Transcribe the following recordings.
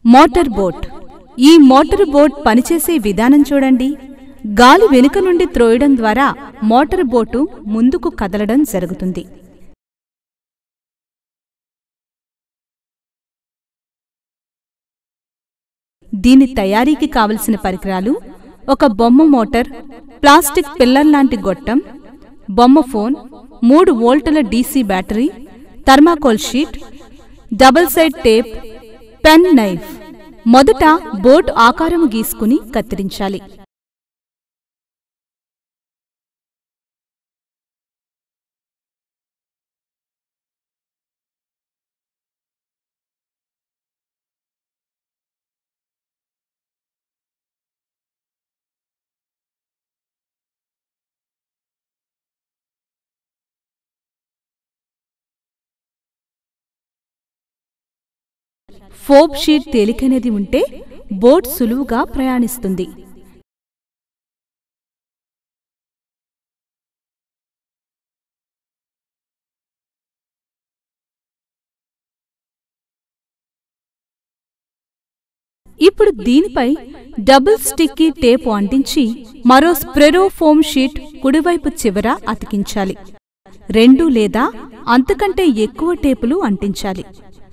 Motor boat. ఈ motor boat పనిచేసే విధానం చూడండి. గాలి వెనుక నుండి త్రోయడం ద్వారా మోటార్ బోటు ముందుకు కదలడం జరుగుతుంది. దీని తయారీకి కావలసిన పరికరాలు: ఒక బొమ్మ మోటార్, ప్లాస్టిక్ పిల్లర్ లాంటి గొట్టం, బొమ్మ ఫోన్, 3 వోల్టుల DC battery, thermocol sheet, double side tape, pen knife. మొదట బోట్ ఆకారము గీసుకుని కత్తిరించాలి. ఫోమ్ షీట్ తేలికైనది ఉంటే బోట్ సులువుగా ప్రయాణిస్తుంది. ఇప్పుడు దీనిపై డబుల్ స్టిక్కీ టేప్ అంటించి మరో స్ప్రెరో ఫోమ్ షీట్ కుడివైపు చివర అతికించాలి. 2 లేదా అంతకంటే ఎక్కువ టేపులు అంటించాలి.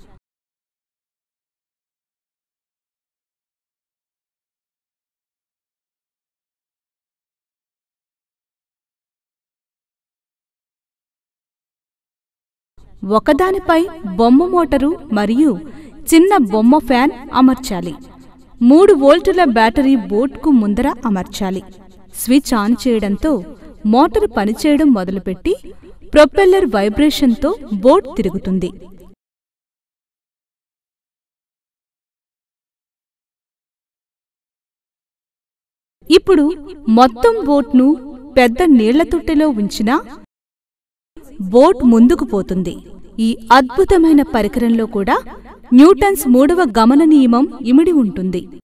ఒకదానిపై బొమ్మ మోటరు మరియు చిన్న బొమ్మ ఫ్యాన్ అమర్చాలి. 3 వోల్టుల బ్యాటరీ బోట్కు ముందర అమర్చాలి. స్విచ్ ఆన్ చేయడంతో మోటారు పనిచేయడం మొదలుపెట్టి ప్రొపెల్లర్ వైబ్రేషన్తో బోట్ తిరుగుతుంది. ఇప్పుడు మొత్తం బోట్ను పెద్ద నీళ్ల తొట్టెలో ఉంచినా బోట్ ముందుకు పోతుంది. ఈ అద్భుతమైన పరికరంలో కూడా న్యూటన్స్ 3వ గమన నియమం ఇమిడి ఉంటుంది.